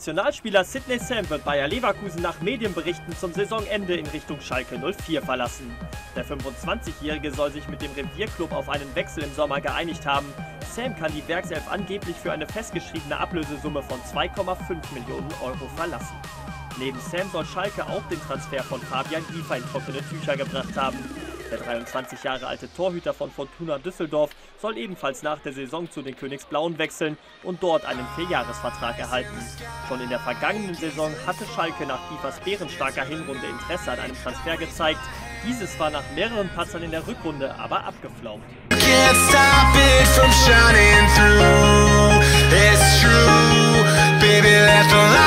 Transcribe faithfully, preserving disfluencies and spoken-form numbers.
Nationalspieler Sidney Sam wird Bayer Leverkusen nach Medienberichten zum Saisonende in Richtung Schalke null vier verlassen. Der fünfundzwanzigjährige soll sich mit dem Revierklub auf einen Wechsel im Sommer geeinigt haben. Sam kann die Werkself angeblich für eine festgeschriebene Ablösesumme von zwei Komma fünf Millionen Euro verlassen. Neben Sam soll Schalke auch den Transfer von Fabian Giefer in trockene Tücher gebracht haben. Der dreiundzwanzig Jahre alte Torhüter von Fortuna Düsseldorf soll ebenfalls nach der Saison zu den Königsblauen wechseln und dort einen Vierjahresvertrag erhalten. Schon in der vergangenen Saison hatte Schalke nach Giefers bärenstarker Hinrunde Interesse an einem Transfer gezeigt. Dieses war nach mehreren Patzern in der Rückrunde aber abgeflaumt. Can't stop it from shining through. It's true, baby, that's the light.